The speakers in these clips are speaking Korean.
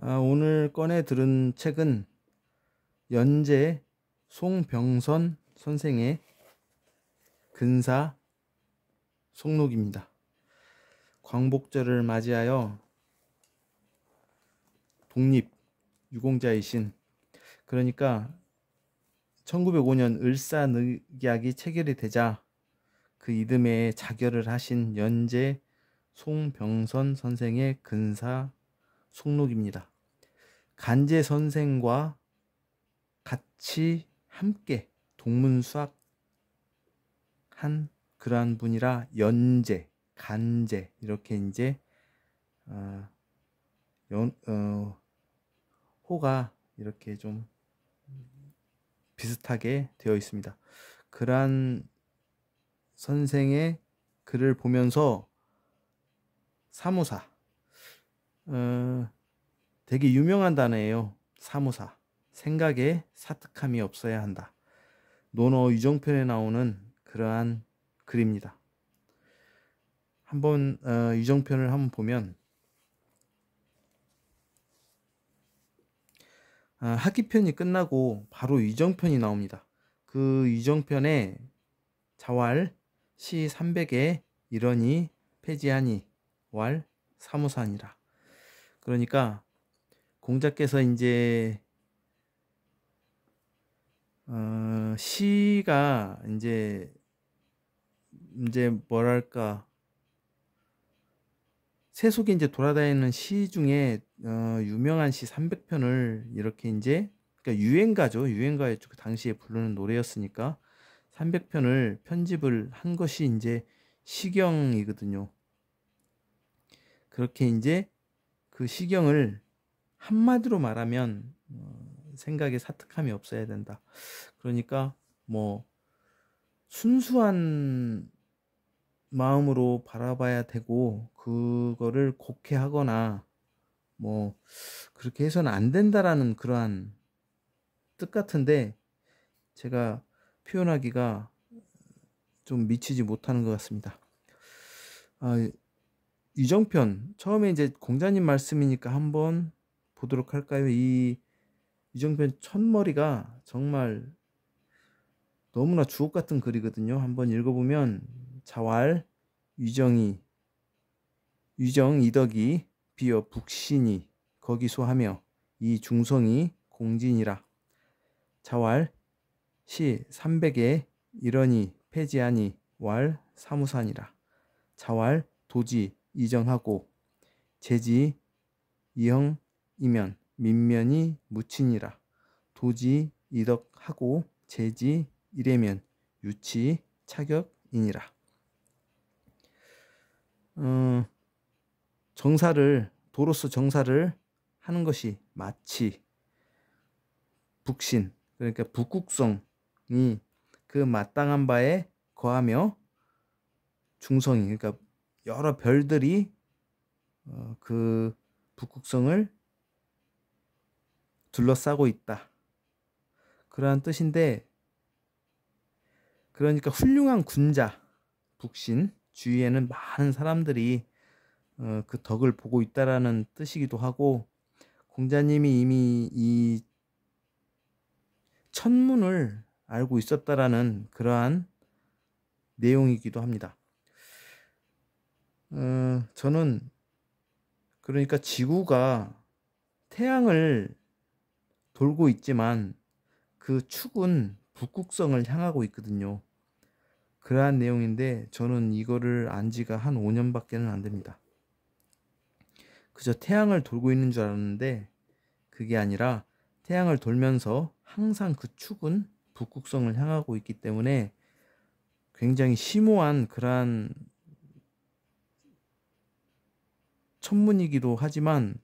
오늘 꺼내 들은 책은 연재 송병선 선생의 근사 속록입니다. 광복절을 맞이하여 독립 유공자이신, 그러니까 1905년 을사늑약이 체결이 되자 그 이듬해에 자결을 하신 연재 송병선 선생의 근사 속록입니다. 간제 선생과 같이 함께 동문수학한 그러한 분이라 연재, 간제 이렇게 이제 호가 이렇게 좀 비슷하게 되어 있습니다. 그러한 선생의 글을 보면서 사무사, 되게 유명한 단어예요. 사무사. 생각에 사특함이 없어야 한다. 논어 유정편에 나오는 그러한 글입니다. 한번 유정편을 한번 보면 학기편이 끝나고 바로 유정편이 나옵니다. 그 유정편에 자왈 시 300에 이러니 폐지하니 왈 사무사니라. 그러니까 공자께서 이제 시가 이제 뭐랄까, 세속에 이제 돌아다니는 시 중에 유명한 시 300편을 이렇게 이제, 그러니까 유행가죠. 유행가에 그 당시에 부르는 노래였으니까 300편을 편집을 한 것이 이제 시경이거든요. 그렇게 이제 그 시경을 한마디로 말하면 생각에 사특함이 없어야 된다. 그러니까 뭐 순수한 마음으로 바라봐야 되고 그거를 곡해하거나 뭐 그렇게 해서는 안 된다라는 그러한 뜻 같은데, 제가 표현하기가 좀 미치지 못하는 것 같습니다. 유정편 처음에 이제 공자님 말씀이니까 한번 보도록 할까요? 이 유정편 첫머리가 정말 너무나 주옥 같은 글이거든요. 한번 읽어보면 자왈 유정이 유정 이덕이 비어 북신이 거기서 하며 이 중성이 공진이라. 자왈 시 300에 이러니 폐지하니 왈 사무산이라. 자왈 도지 이정하고 제지 이형이면 민면이 무친이라. 도지 이덕하고 제지 이래면 유치 차격이니라. 정사를, 도로서 정사를 하는 것이 마치 북신, 그러니까 북극성이 그 마땅한 바에 거하며 중성이, 그러니까 여러 별들이 그 북극성을 둘러싸고 있다, 그러한 뜻인데, 그러니까 훌륭한 군자 북신 주위에는 많은 사람들이 그 덕을 보고 있다라는 뜻이기도 하고, 공자님이 이미 이 천문을 알고 있었다라는 그러한 내용이기도 합니다. 저는 그러니까 지구가 태양을 돌고 있지만 그 축은 북극성을 향하고 있거든요. 그러한 내용인데 저는 이거를 안 지가 한 5년밖에는 안 됩니다. 그저 태양을 돌고 있는 줄 알았는데 그게 아니라 태양을 돌면서 항상 그 축은 북극성을 향하고 있기 때문에 굉장히 심오한 그러한 천문이기도 하지만,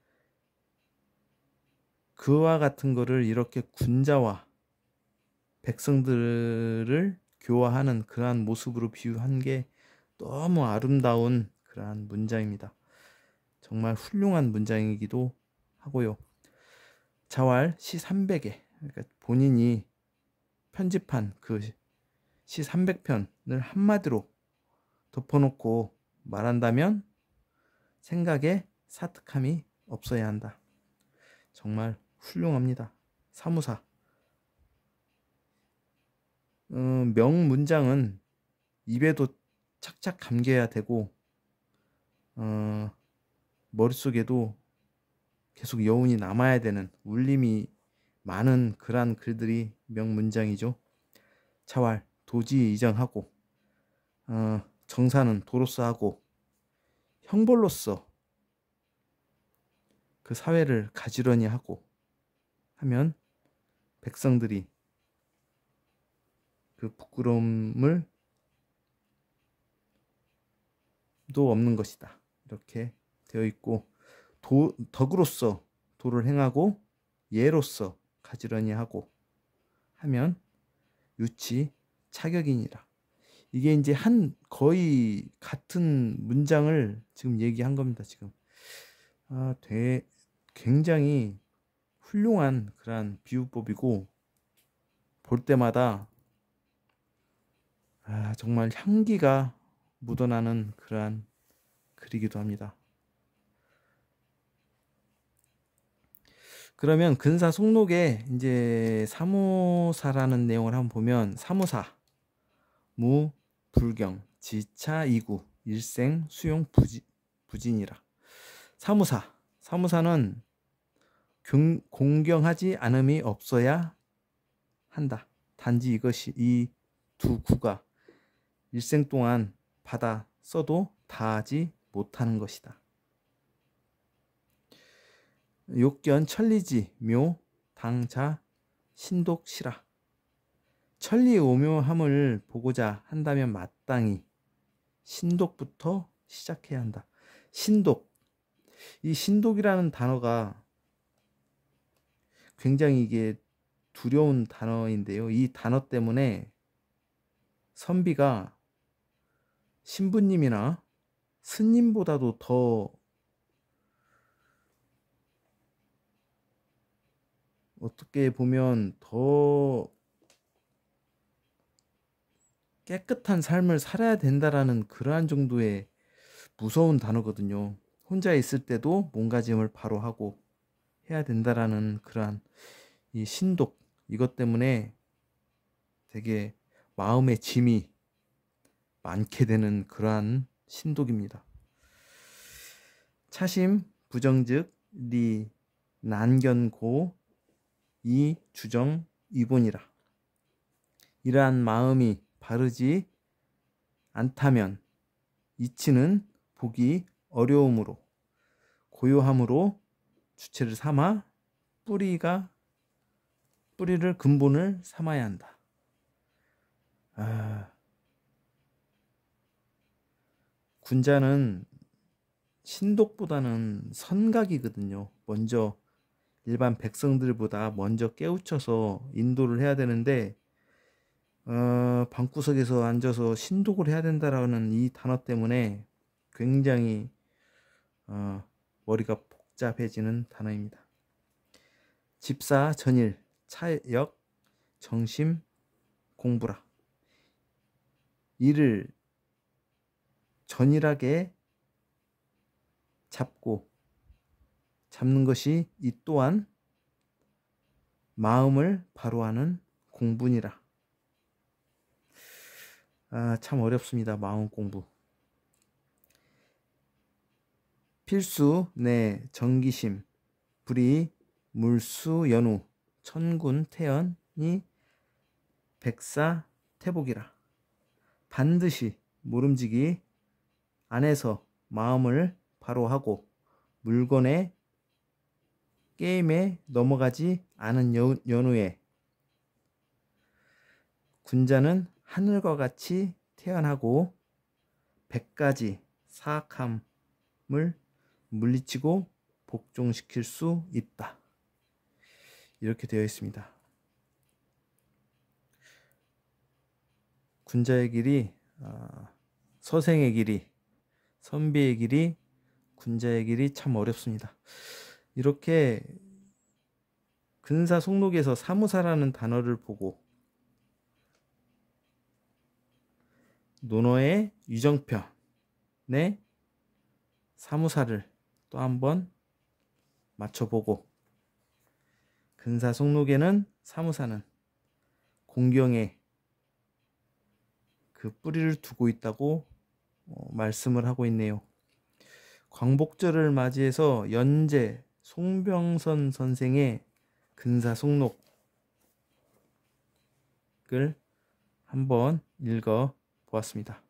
그와 같은 거를 이렇게 군자와 백성들을 교화하는 그러한 모습으로 비유한 게 너무 아름다운 그러한 문장입니다. 정말 훌륭한 문장이기도 하고요. 자왈 시 300에, 그러니까 본인이 편집한 그 시 300편을 한마디로 덮어놓고 말한다면 생각에 사특함이 없어야 한다. 정말 훌륭합니다. 사무사. 명문장은 입에도 착착 감겨야 되고 머릿속에도 계속 여운이 남아야 되는 울림이 많은 그러한 글들이 명문장이죠. 차왈 도지 이정하고 정사는 도로서 하고 형벌로서 그 사회를 가지런히 하고 하면 백성들이 그 부끄러움을 도 없는 것이다. 이렇게 되어 있고 덕으로서 도를 행하고 예로서 가지런히 하고 하면 유치 차격이니라. 이게 이제 거의 같은 문장을 지금 얘기한 겁니다. 지금 굉장히 훌륭한 그러한 비유법이고 볼 때마다 정말 향기가 묻어나는 그러한 글이기도 합니다. 그러면 근사 속록에 이제 사무사라는 내용을 한번 보면 사무사, 무, 불경, 지차, 이구, 일생, 수용, 부진이라. 사무사는 공경하지 않음이 없어야 한다. 단지 이것이 이 두 구가 일생 동안 받아 써도 다하지 못하는 것이다. 욕견 천리지 묘 당자 신독시라. 천리의 오묘함을 보고자 한다면 마땅히 신독부터 시작해야 한다. 신독. 이 신독이라는 단어가 굉장히 이게 두려운 단어인데요. 이 단어 때문에 선비가 신부님이나 스님보다도 더 어떻게 보면 더 깨끗한 삶을 살아야 된다라는 그러한 정도의 무서운 단어거든요. 혼자 있을 때도 몸가짐을 바로 하고 해야 된다라는 그러한 이 신독, 이것 때문에 되게 마음의 짐이 많게 되는 그러한 신독입니다. 차심 부정즉 리 난견고 이 주정 이본이라. 이러한 마음이 바르지 않다면 이치는 보기 어려움으로 고요함으로 주체를 삼아 뿌리를 근본을 삼아야 한다. 군자는 신독보다는 선각이거든요. 먼저 일반 백성들보다 먼저 깨우쳐서 인도를 해야 되는데 방구석에서 앉아서 신독을 해야 된다라는 이 단어 때문에 굉장히 머리가 복잡해지는 단어입니다. 집사 전일 차역 정심 공부라. 이를 전일하게 잡는 것이 이 또한 마음을 바로하는 공부니라. 참 어렵습니다. 마음 공부. 필수 내 정기심 불이 물수 연우 천군 태연이 백사 태복이라. 반드시 모름지기 안에서 마음을 바로하고 물건의 게임에 넘어가지 않은 연후에 군자는 하늘과 같이 태어나고 100가지 사악함을 물리치고 복종시킬 수 있다. 이렇게 되어 있습니다. 군자의 길이, 서생의 길이, 선비의 길이, 군자의 길이 참 어렵습니다. 이렇게 근사 속록에서 사무사라는 단어를 보고 논어의 유정편의 사무사를 또 한번 맞춰보고 근사속록에는 사무사는 공경에 그 뿌리를 두고 있다고 말씀을 하고 있네요. 광복절을 맞이해서 연재 송병선 선생의 근사속록을 한번 읽어 보았습니다.